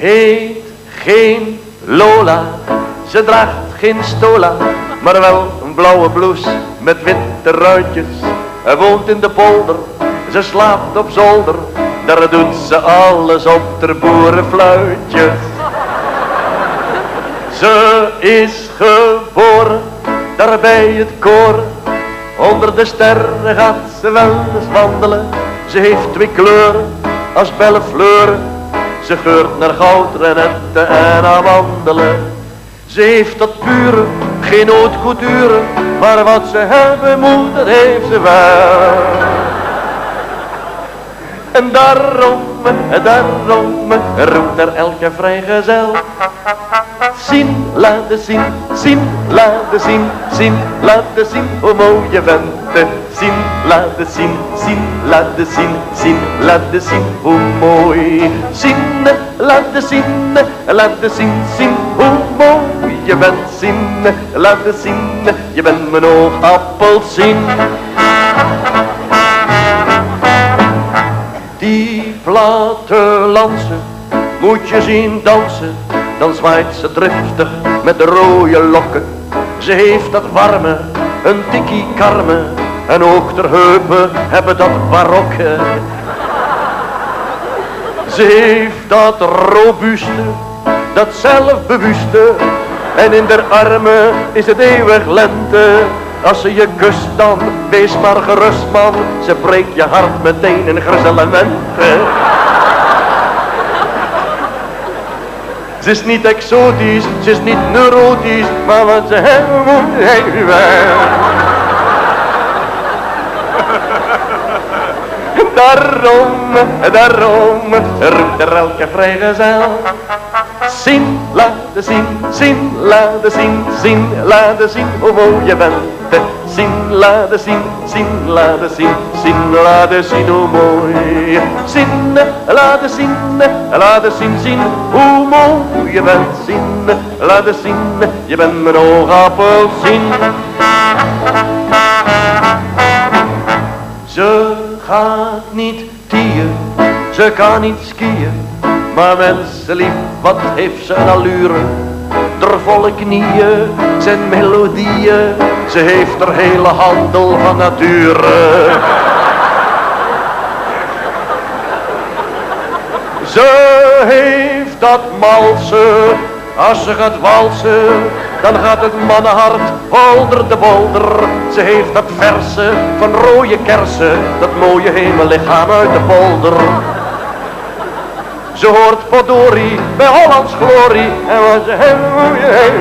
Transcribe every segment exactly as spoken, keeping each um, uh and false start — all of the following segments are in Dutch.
heet geen Lola. Ze draagt geen stola, maar wel een blauwe blouse met witte ruitjes. Hij woont in de polder, ze slaapt op zolder. Daar doet ze alles op ter boerenfluitjes. Ze is geboren, daar bij het koren. Onder de sterren gaat ze wel eens wandelen. Ze heeft twee kleuren als bellefleuren. Ze geurt naar goudrenetten en amandelen. Ze heeft dat pure, geen haute couture. Maar wat ze hebben moet, dat heeft ze wel. En daarom, en daarom roept er elke vrijgezel. Zien, laten zien, zien, laten zien, zien, laten zien, hoe mooi je bent. Zien, laten zien, zien, laten zien, zien, laten zien, hoe mooi. Zien, laten zien, laten zien, zien, hoe mooi je bent. Zien, laten zien, je bent mijn oogappelsien. Die plattelandse moet je zien dansen. Dan zwaait ze driftig met de rode lokken. Ze heeft dat warme, een tikkie karme. En ook ter heupen hebben dat barokke. Ze heeft dat robuuste, dat zelfbewuste. En in der armen is het eeuwig lente. Als ze je kust dan, wees maar gerust man. Ze breekt je hart meteen in grezellement. Ze is niet exotisch, ze is niet neurotisch, maar wat ze hebben moet hebben. Daarom, daarom, roept er elke vrijgezel. Zien, laten zien, zien, laten zien, zien, laten zien, hoe mooi je bent. Zien, laten zien, zien, laten zien, zien, laten zien, hoe mooi. Zien, laten zien, laten zien, zien, hoe mooi je bent. Zien, laten zien, je bent mijn oogappelsien. Ze gaat niet tieren, ze kan niet skiën. Maar mensen lief, wat heeft ze een allure. Der volle knieën zijn melodieën. Ze heeft er hele handel van nature. Ze heeft dat malsen. Als ze gaat walsen, dan gaat het mannenhart holder de bolder. Ze heeft dat verse van rode kersen. Dat mooie hemellichaam uit de polder. Ze hoort potdorie bij Hollands glorie. En wat ze hebben,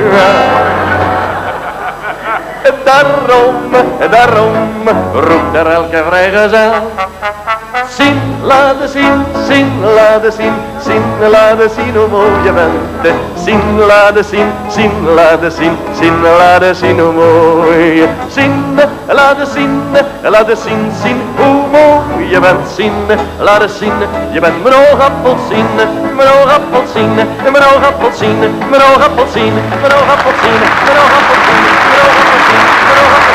en daarom, en daarom roept er elke vrijgezel. Zien, laten zien, zien, laten zien, zien, laten zien hoe mooi je bent. Zien, laten zien, zien, laten zien, zien, laten zien hoe mooi. Zien, laten zien, laten zien, zien hoe mooi je bent. Zien, laten zien, je bent mijn oogappelsien, mijn oogappelsien, mijn oogappelsien, mijn oogappelsien, mijn oogappelsien, mijn oogappelsien, mijn oogappelsien, mijn oogappelsien.